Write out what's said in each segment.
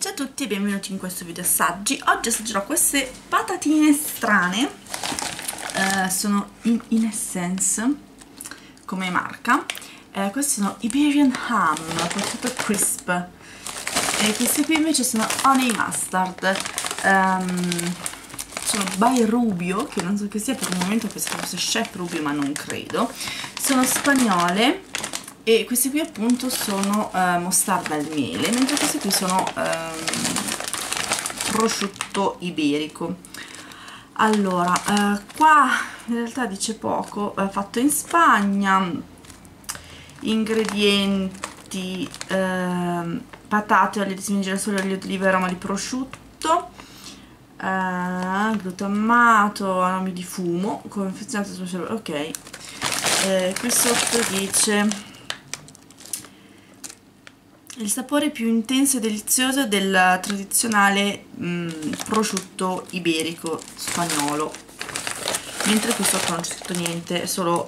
Ciao a tutti e benvenuti in questo video assaggi. Oggi assaggerò queste patatine strane, sono in Essence come marca. Questi sono Iberian Ham Potato Crisp e questi qui invece sono Honey Mustard. Sono by Rubio, che non so che sia, per un momento ho pensato fosse Chef Rubio ma non credo. Sono spagnole e questi qui appunto sono mostarda al miele, mentre questi qui sono prosciutto iberico. Allora, qua in realtà dice poco, fatto in Spagna, ingredienti, patate, olio di semi di girasole, olio di oliva, aroma di prosciutto, glutammato, aromi di fumo, confezionato speciale, ok. Qui sotto dice il sapore più intenso e delizioso del tradizionale prosciutto iberico spagnolo, mentre qui sotto non c'è scritto niente, è solo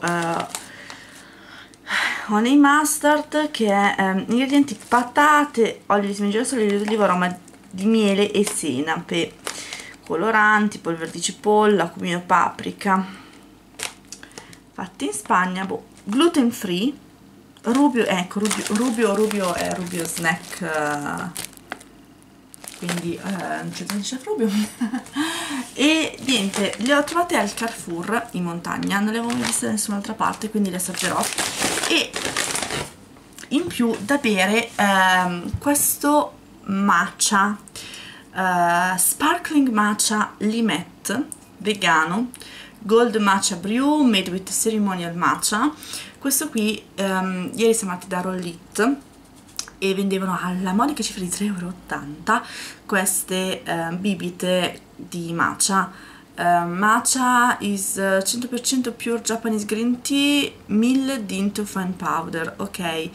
honey mustard, che è ingredienti patate, olio di semi di girasole, olio di oliva, aroma di miele e senape, coloranti, polvere di cipolla, cumino, paprika, fatti in Spagna, gluten free. Rubio, ecco, Rubio è Rubio Snack, quindi non c'è Chef Rubio. E niente, le ho trovate al Carrefour in montagna, non le avevo mai viste da nessun'altra parte, quindi le assaggerò. E in più da bere questo matcha, sparkling matcha limet vegano, gold matcha brew made with ceremonial matcha. Questo qui ieri siamo andati da Rollit e vendevano alla modica cifra di 3,80 € queste bibite di matcha. Matcha is 100% pure Japanese green tea milled into fine powder, ok.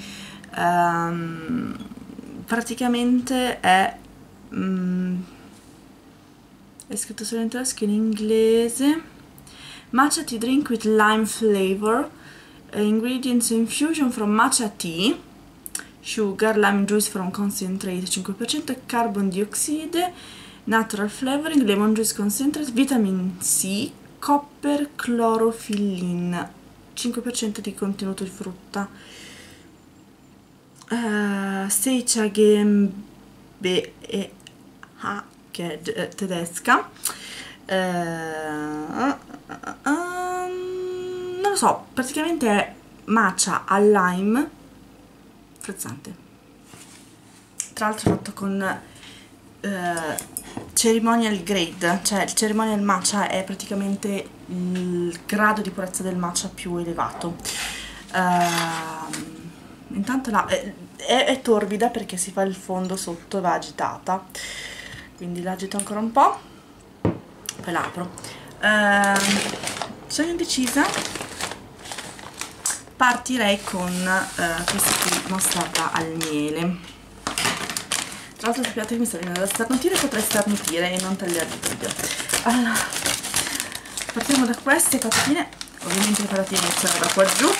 Praticamente è scritto solo in tedesco e in inglese. Matcha tea drink with lime flavor. Ingredients: infusion from matcha tea, sugar, lime juice from concentrate 5%, carbon dioxide, natural flavoring, lemon juice concentrate, vitamin C, copper, clorofillin, 5% di contenuto di frutta, Seicha GmbH, che è tedesca. Non lo so, praticamente è matcha al lime frizzante, tra l'altro fatto con ceremonial grade, cioè il ceremonial matcha è praticamente il grado di purezza del matcha più elevato. Intanto è torbida perché si fa il fondo sotto e va agitata, quindi l'agito ancora un po', poi l'apro. Sono indecisa. Partirei con questa qui, mostarda al miele. Tra l'altro sappiate che mi sta venendo da starnutire, potrei starnutire e non tagliare il video. Allora, partiamo da queste patatine. Ovviamente le patatine iniziano da qua giù.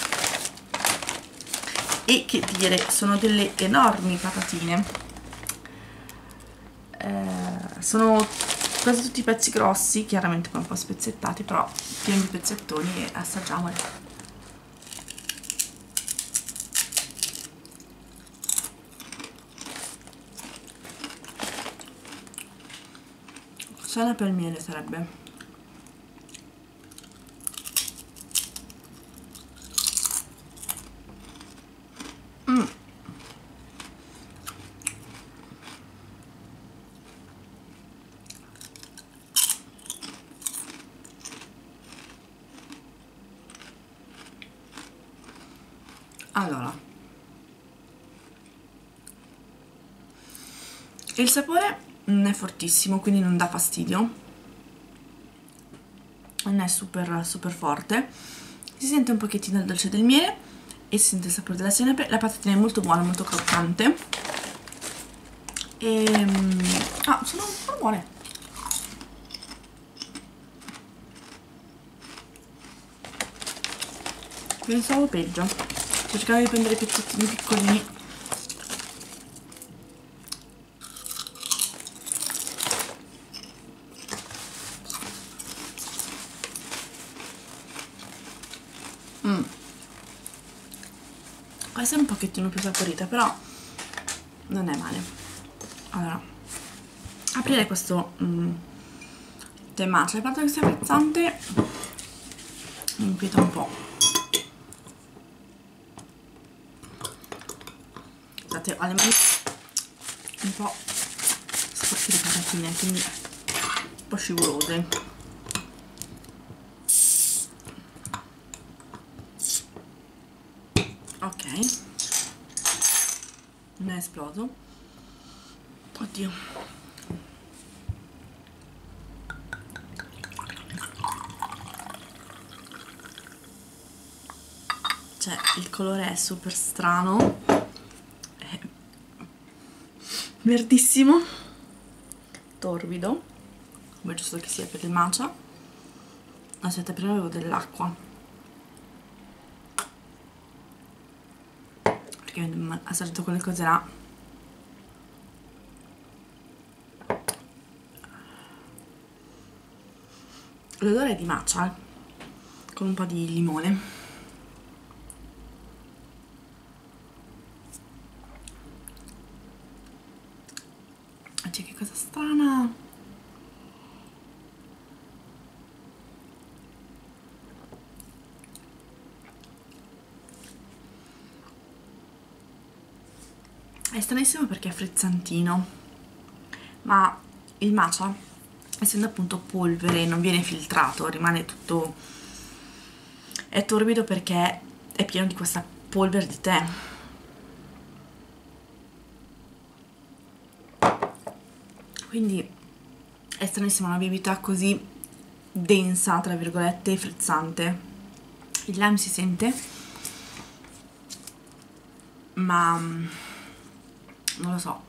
E che dire, sono delle enormi patatine. Sono quasi tutti i pezzi grossi, chiaramente poi un po' spezzettati, però pieni di pezzettoni, e assaggiamole. Senape al miele sarebbe. Allora, il sapore non è fortissimo, quindi non dà fastidio, non è super forte, si sente un pochettino il dolce del miele e si sente il sapore della senape. La patatina è molto buona, molto croccante e sono buone. Pensavo peggio, cercavo di prendere pezzettini piccolini. essere un pochettino più saporita, però non è male. Allora, aprire questo tè matcha, a parte che sia frizzante, mi inquieta un po'. Scusate, ho le mani un po' sporche di patatine, quindi un po' scivolose. Ok, non è esploso. Oddio. Cioè, il colore è super strano, è verdissimo, torbido, come giusto che sia per il matcha. Aspetta, prima avevo dell'acqua, perché ho assaggiato quelle cose là. L'odore è di matcha, con un po' di limone. Cioè, che cosa strana. È stranissimo perché è frizzantino, ma il matcha, essendo appunto polvere, non viene filtrato, rimane tutto, è torbido perché è pieno di questa polvere di tè. Quindi è stranissima una bibita così densa, tra virgolette, e frizzante. Il lime si sente, ma non lo so.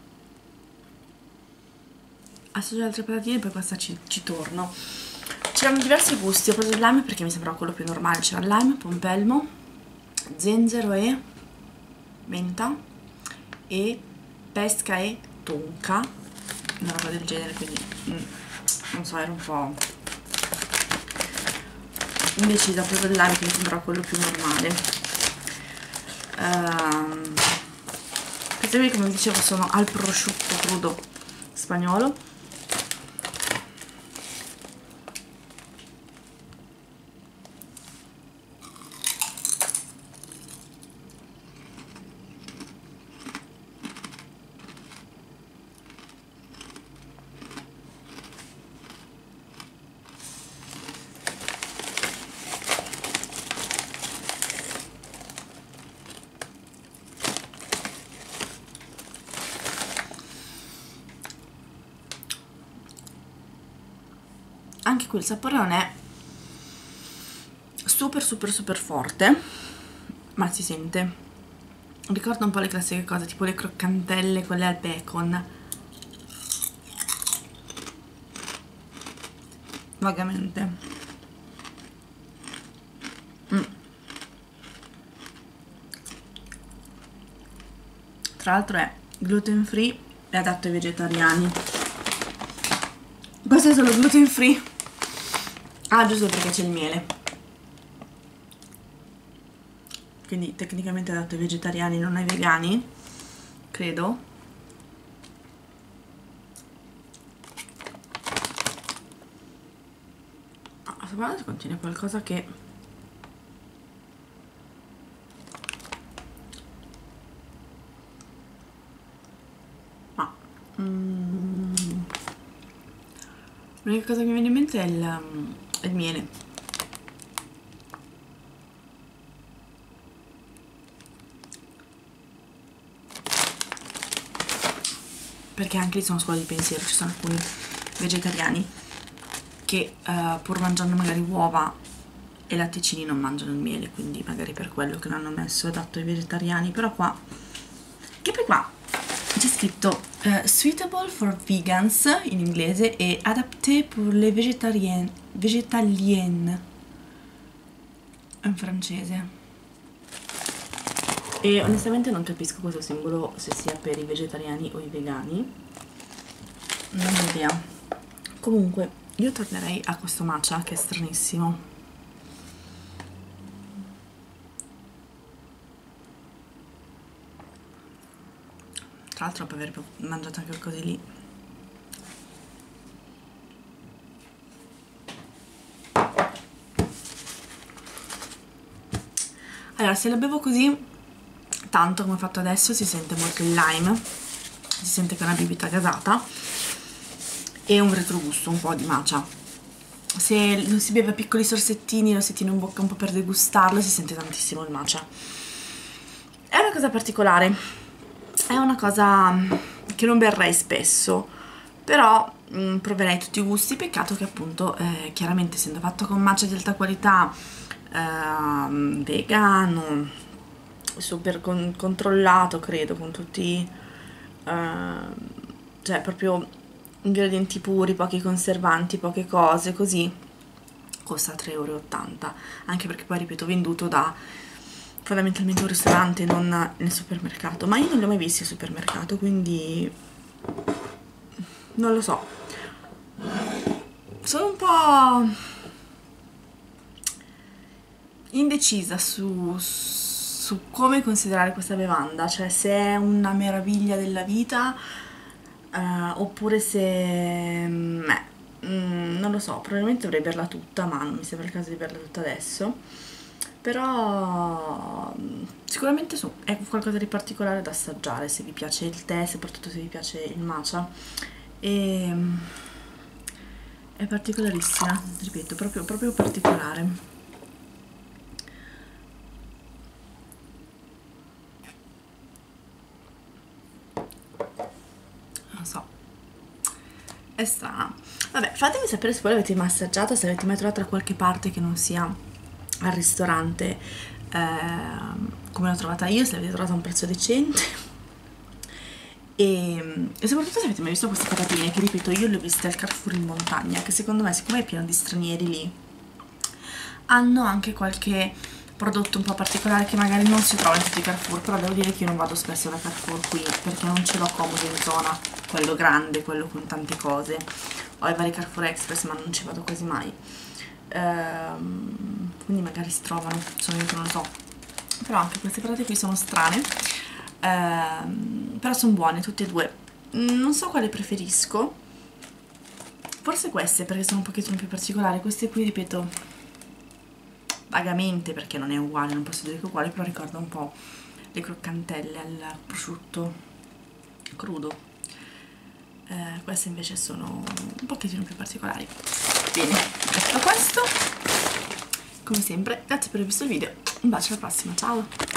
Assaggio altre patatine e poi questa ci torno. C'erano diversi gusti, ho preso il lime perché mi sembrava quello più normale. C'era il lime, pompelmo, zenzero e menta e pesca e tonka, una roba del genere, quindi non so, ero un po' indecisa. Ho preso il lime che mi sembrava quello più normale. Questi qui, come dicevo, sono al prosciutto crudo spagnolo. Anche qui il sapore non è super forte, ma si sente. Ricorda un po' le classiche cose, tipo le croccantelle, quelle al bacon. Vagamente. Tra l'altro è gluten free e adatto ai vegetariani. Questo è solo gluten free. Ah, giusto, perché c'è il miele. Quindi tecnicamente è adatto ai vegetariani, non ai vegani, credo. Secondo me contiene qualcosa che... ma... l'unica cosa che mi viene in mente è il miele. Perché anche lì sono scuola di pensiero, ci sono alcuni vegetariani che pur mangiando magari uova e latticini non mangiano il miele, quindi magari per quello che l'hanno messo adatto ai vegetariani. Però qua, che poi qua c'è scritto suitable for vegans in inglese e adapté pour les végétaliennes in francese. E onestamente non capisco questo simbolo, se sia per i vegetariani o i vegani, non ho idea. Comunque io tornerei a questo matcha che è stranissimo. tra l'altro dopo aver mangiato anche così lì. Allora, se la bevo così tanto come ho fatto adesso si sente molto il lime, si sente che è una bibita gasata e un retrogusto un po' di matcha. Se lo si beve a piccoli sorsettini, lo si tiene in bocca un po' per degustarlo, si sente tantissimo il matcha. È una cosa particolare, è una cosa che non berrei spesso, però proverei tutti i gusti. Peccato che appunto chiaramente essendo fatto con matcha di alta qualità, vegano, super controllato, credo, con tutti cioè proprio ingredienti puri, pochi conservanti, poche cose, così costa 3,80 €, anche perché poi, ripeto, venduto da fondamentalmente un ristorante, non nel supermercato, ma io non li ho mai visti al supermercato, quindi non lo so, sono un po' indecisa su come considerare questa bevanda, cioè se è una meraviglia della vita oppure se non lo so, probabilmente dovrei berla tutta, ma non mi sembra il caso di berla tutta adesso. Però sicuramente è qualcosa di particolare da assaggiare se vi piace il tè, soprattutto se vi piace il matcha, e è particolarissima, ripeto, proprio particolare. Non so, è strana. Vabbè, fatemi sapere se voi l'avete mai assaggiata, se l'avete mai trovata da qualche parte che non sia al ristorante, come l'ho trovata io, se l'avete trovata a un prezzo decente, e soprattutto se avete mai visto queste patatine, che ripeto io le ho viste al Carrefour in montagna, che secondo me, siccome è pieno di stranieri lì, hanno anche qualche prodotto un po' particolare che magari non si trova in tutti i Carrefour, però devo dire che io non vado spesso da Carrefour qui, perché non ce l'ho comodo in zona, quello grande, quello con tante cose. Ho i vari Carrefour Express, ma non ci vado quasi mai, quindi magari si trovano, sono io che non lo so. Però anche queste patate qui sono strane, però sono buone tutte e due. Non so quale preferisco, forse queste, perché sono un pochettino più particolari. Queste qui, ripeto, vagamente, perché non è uguale, non posso dire che è uguale, però ricorda un po' le croccantelle al prosciutto crudo. Queste invece sono un pochettino più particolari. Bene, detto questo, come sempre, grazie per aver visto il video, un bacio, alla prossima, ciao!